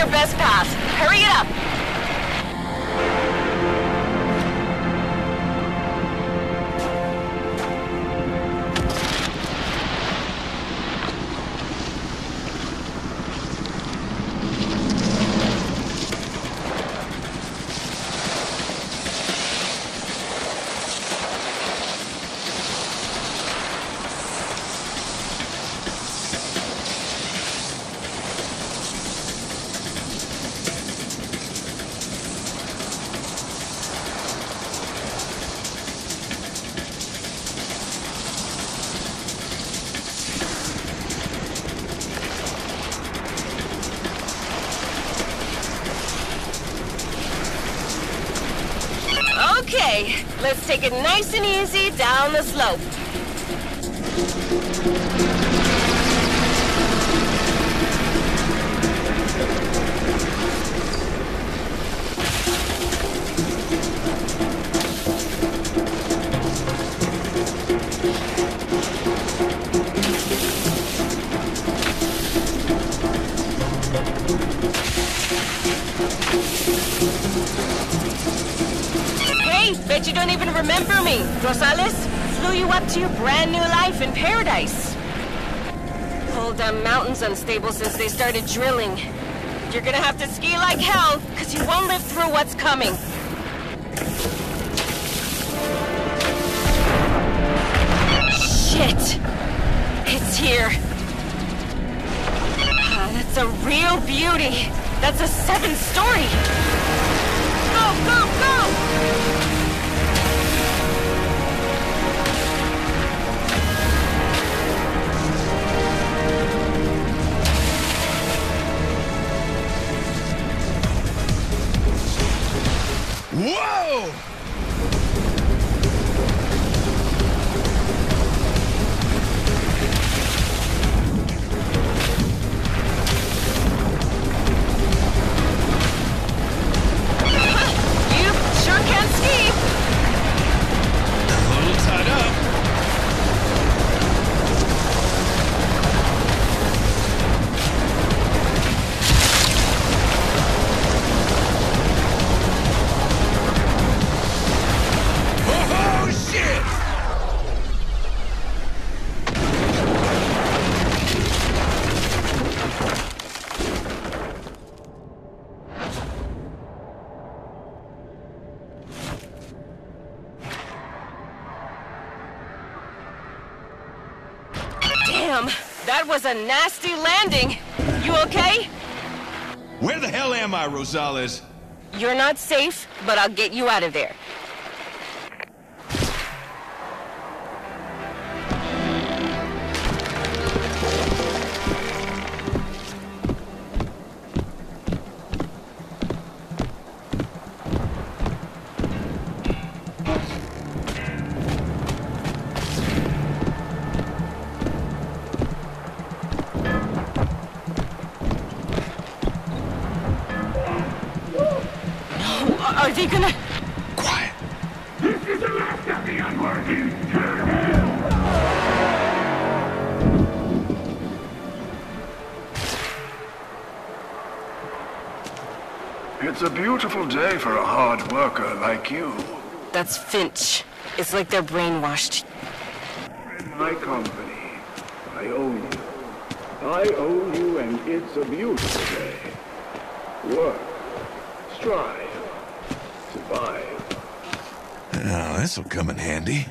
our best path. Hurry it up! Okay, let's take it nice and easy down the slope. Bet you don't even remember me. Rosales flew you up to your brand new life in paradise. Whole damn mountain's unstable since they started drilling. You're gonna have to ski like hell, cause you won't live through what's coming. Shit! It's here. That's a real beauty. That's a 7-story. Go, go, go! Whoa! You sure can ski! A little tied up. Damn, that was a nasty landing. You okay? Where the hell am I, Rosales? You're not safe, but I'll get you out of there. Are they gonna... Quiet. This is the last of the unworthy. Turn hell! It's a beautiful day for a hard worker like you. That's Finch. It's like they're brainwashed. In my company, I own you. I own you, and it's a beautiful day. Work. Strive. Survive. Oh, this'll come in handy.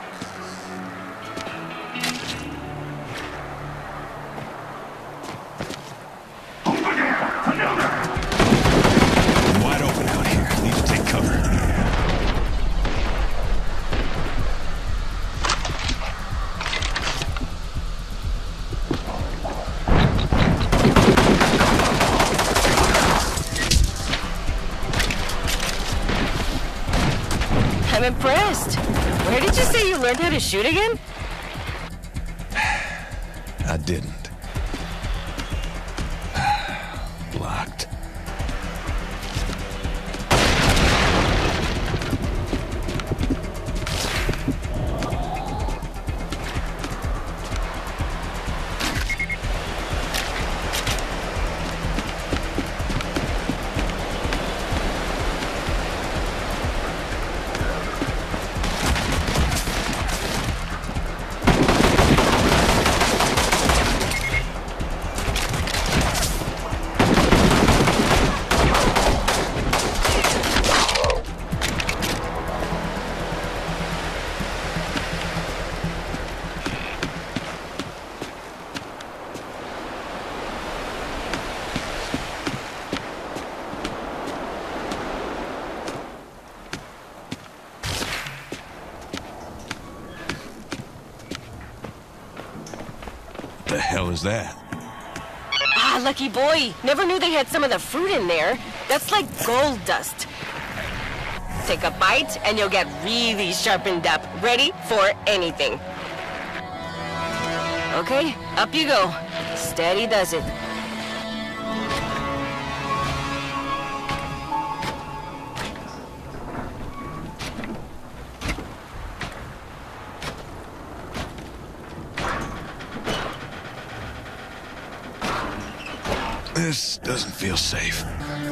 I'm wide open out here. Need to take cover. I'm impressed. Where did you say you learned how to shoot again? I didn't. Blocked. is that? Ah, lucky boy. Never knew they had some of the fruit in there. That's like gold dust. Take a bite and you'll get really sharpened up, ready for anything. Okay, up you go. Steady does it. This doesn't feel safe.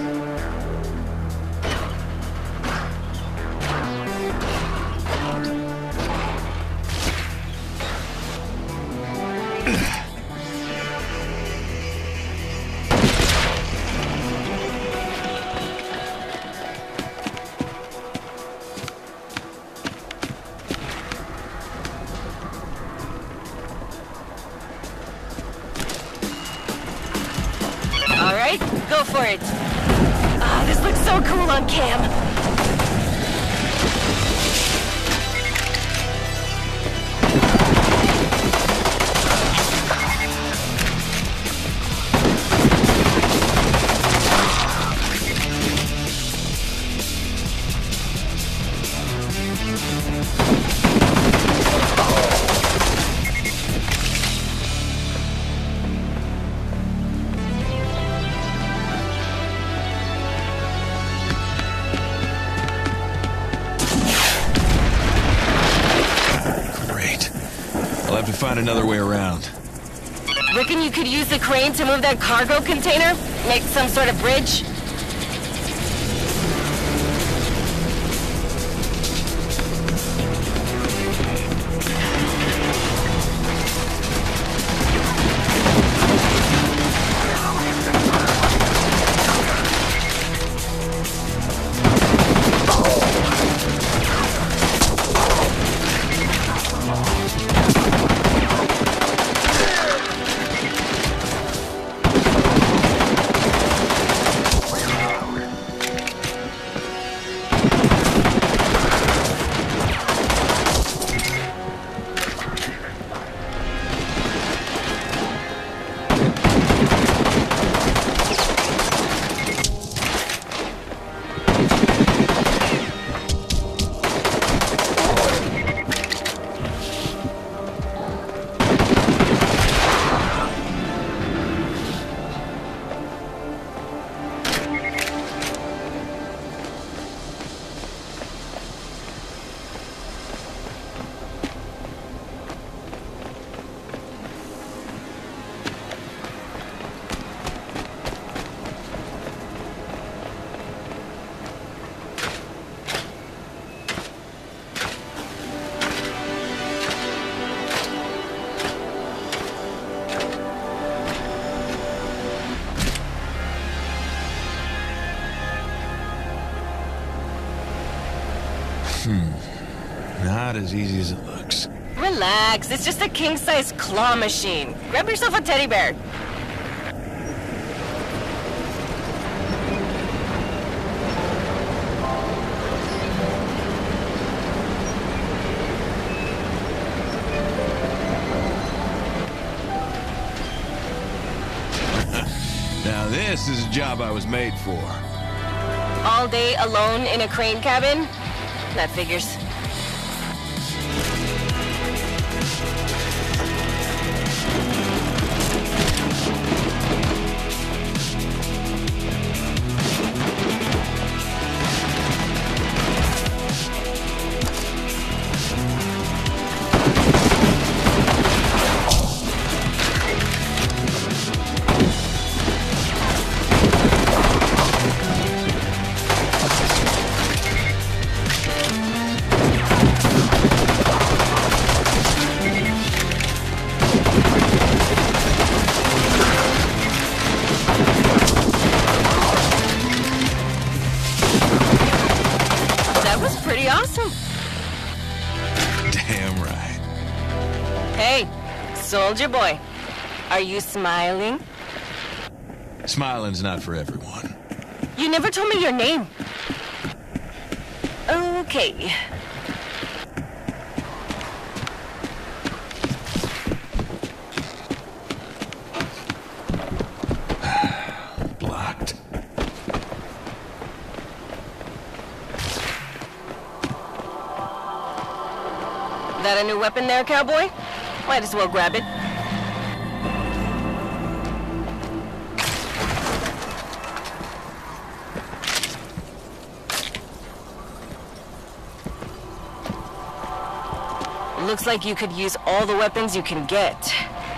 All right, go for it. Ah, this looks so cool on cam. I'll have to find another way around. Reckon you could use the crane to move that cargo container? Make some sort of bridge? Not as easy as it looks. Relax, it's just a king-size claw machine. Grab yourself a teddy bear. Now this is a job I was made for. All day alone in a crane cabin? That figures. Pretty awesome. Damn right. Hey, soldier boy, are you smiling? Smiling's not for everyone. You never told me your name. Okay. That a new weapon there, cowboy? Might as well grab it. Looks like you could use all the weapons you can get.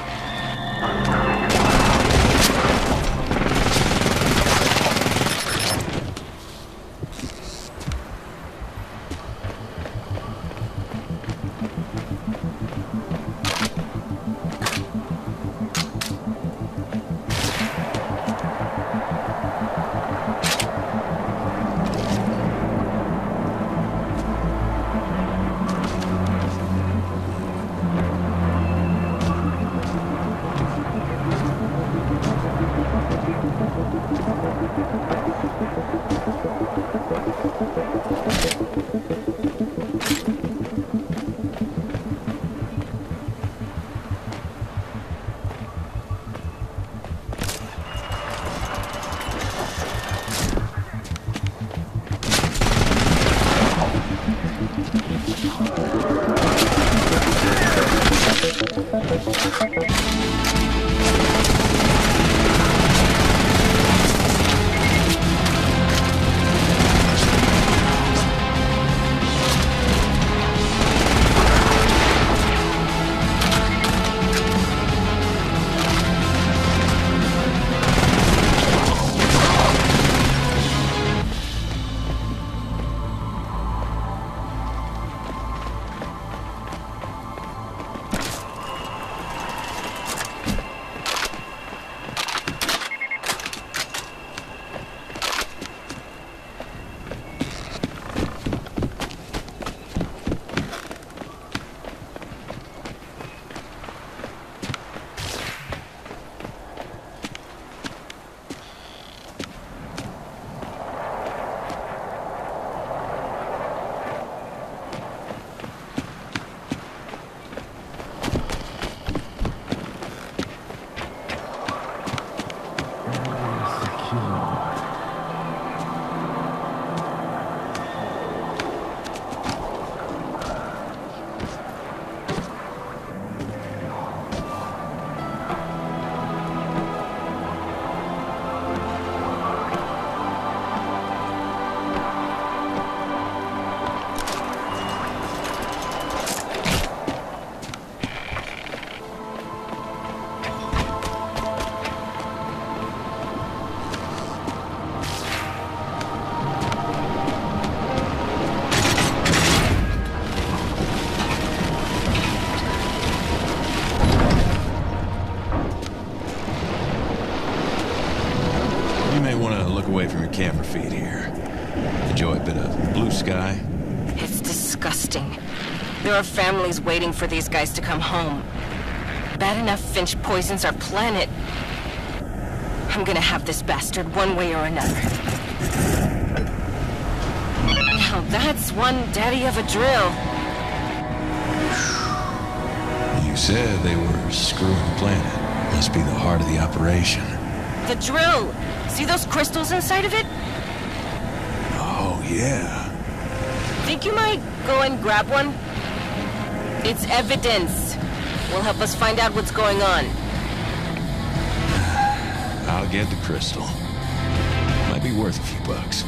Away from your camera feed here. Enjoy a bit of blue sky. It's disgusting. There are families waiting for these guys to come home. Bad enough Finch poisons our planet. I'm gonna have this bastard one way or another. Now that's one daddy of a drill. You said they were screwing the planet. Must be the heart of the operation. The drill! See those crystals inside of it? Oh, yeah. Think you might go and grab one? It's evidence. Will help us find out what's going on. I'll get the crystal. Might be worth a few bucks.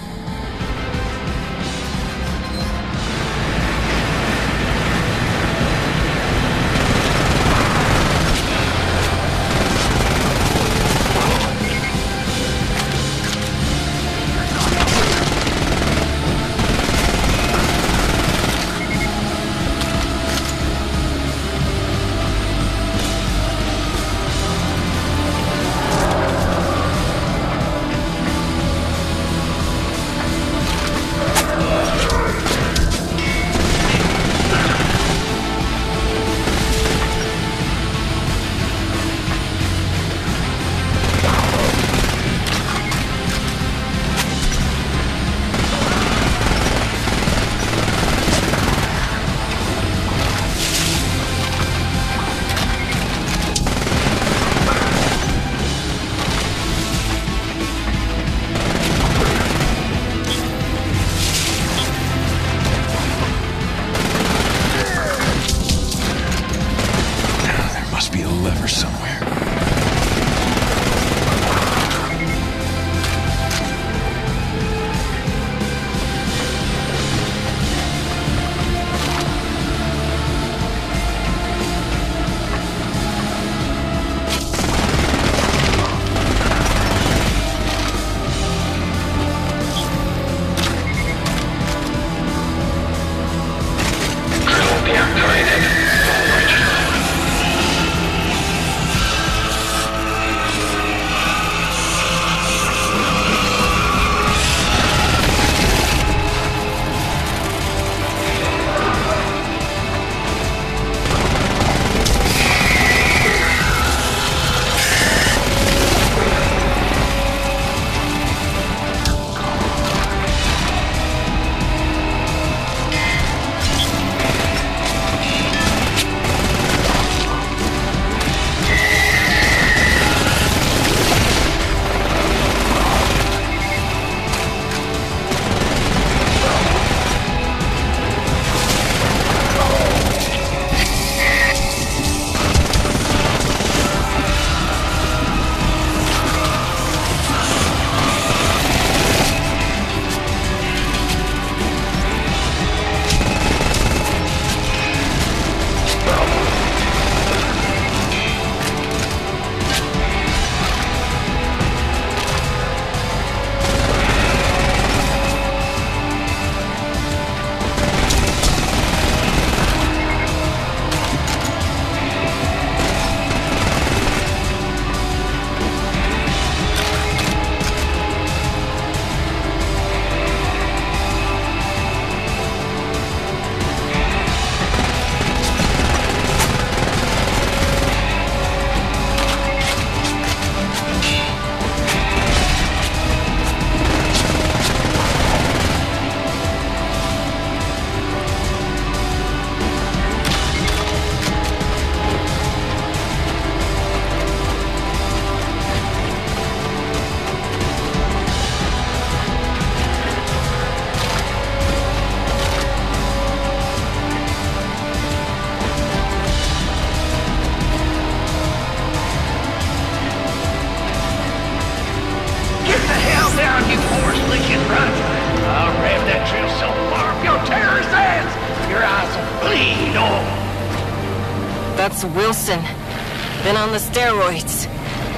horse licking run. I'll rev that trail so far up your terrorist ass, your eyes will bleed on. That's Wilson. Been on the steroids.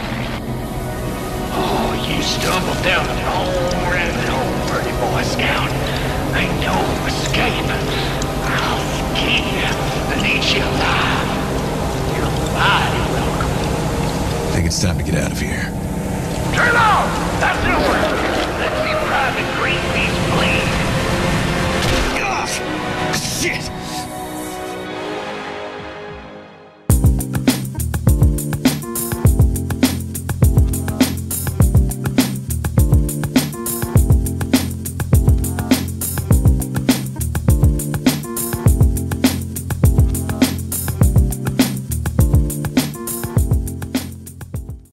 Oh, you stumbled down the wrong rabbit hole, pretty boy scout. Ain't no escape. I'll skin you and eat you alive. You're mighty welcome. I think it's time to get out of here.